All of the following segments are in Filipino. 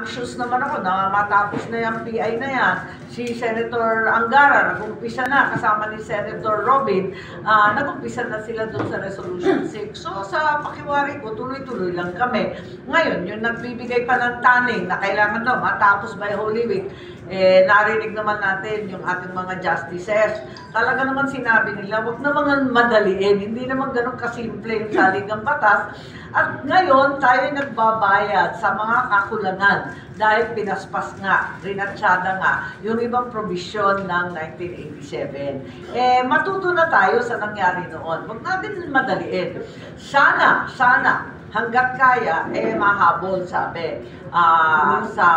anxious naman ako na matapos na yung PI na yan. Si Senator Angara, nag-umpisa na kasama ni Senator Robin, nag-umpisa na sila doon sa Resolution 6. So sa pakiwari ko, tuloy-tuloy lang kami. Ngayon, yung nagbibigay pa ng taning na kailangan daw matapos by Holy Week, narinig naman natin yung ating mga justices. Talaga naman sinabi nila, huwag naman madaliin. Hindi naman ganun kasimple yung saligang batas. At ngayon, tayo nagbabayad sa mga kakulangan dahil pinaspas nga, rinatsyada nga, yung ibang provision ng 1987. Matuto na tayo sa nangyari noon. Huwag natin madaliin. Sana, hanggat kaya, mahabol, sabi. Sa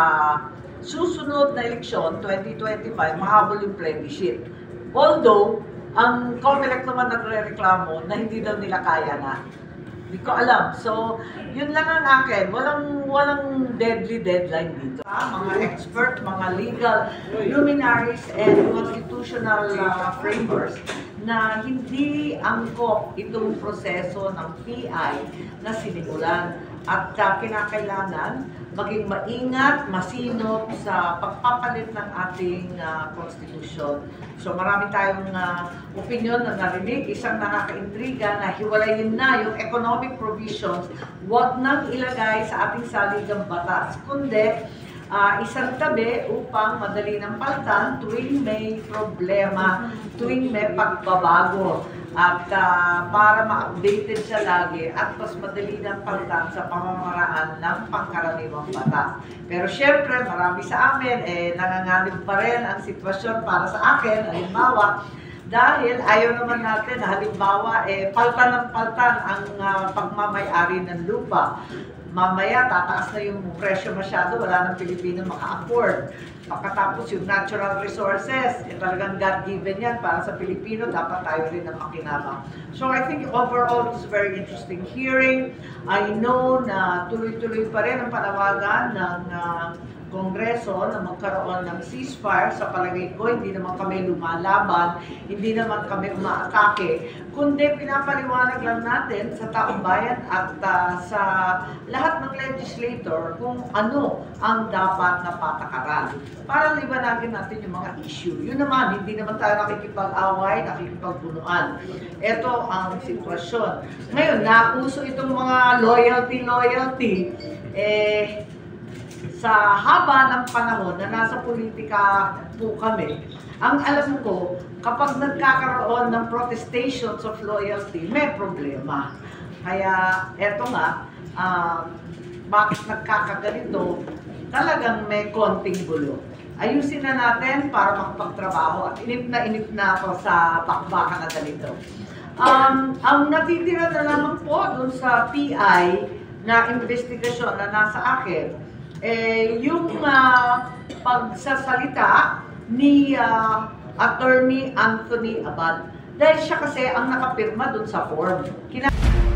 susunod na eleksyon, 2025, mahabol yung plebiscite. Although, ang COMELEC naman nagre-reklamo na hindi daw nila kaya na. Hindi ko alam. So, yun lang ang akin. Walang deadly deadline dito. Mga expert, mga legal luminaries and constitutional framers na hindi angkop itong proseso ng PI na sinimulan at kinakailangan maging maingat, masinop sa pagpapalit ng ating konstitusyon. So marami tayong opinion na narinig, isang nakakaintriga na hiwalayin na yung economic provisions, wag nang ilagay sa ating saligang batas, kundi isang tabi upang madali ng paltan tuwing may problema, tuwing may pagbabago. At para ma-updated siya lagi at mas madali ng paltan sa pamamaraan ng pangkaraniwang batas. Pero syempre, marami sa amin, nanganganib pa rin ang sitwasyon para sa akin, halimbawa, dahil ayaw naman natin, halimbawa, paltan ng paltan ang pagmamayari ng lupa. Mamaya, tataas na yung presyo masyado, wala nang Pilipino maka-afford. Pagkatapos yung natural resources, talagang God-given yan para sa Pilipino, dapat tayo rin ang makinabang. So I think overall, it's a very interesting hearing. I know na tuloy-tuloy pa rin ang panawagan ng Kongreso na magkaroon ng ceasefire. Sa palagay ko, hindi naman kami lumalaban, hindi naman kami umaatake, kundi pinapaliwanag lang natin sa taong bayan at sa lahat ng legislator kung ano ang dapat na patakaran para liwanagin natin yung mga issue. Yun naman, hindi naman tayo nakikipag-away, nakikipagbunuan. Ito ang sitwasyon. Ngayon, nauso itong mga loyalty, sa haba ng panahon na nasa politika po kami, ang alam ko, kapag nagkakaroon ng protestations of loyalty, may problema. Kaya eto nga, bakit nagkakaganito, talagang may konting gulo. Ayusin na natin para makapagtrabaho at inip na ako sa bakbakan na ganito. Ang natitira na naman po dun sa PI na investigasyon na nasa akin, yung pagsasalita ni Attorney Anthony Abad. Dahil siya kasi ang nakapirma dun sa form.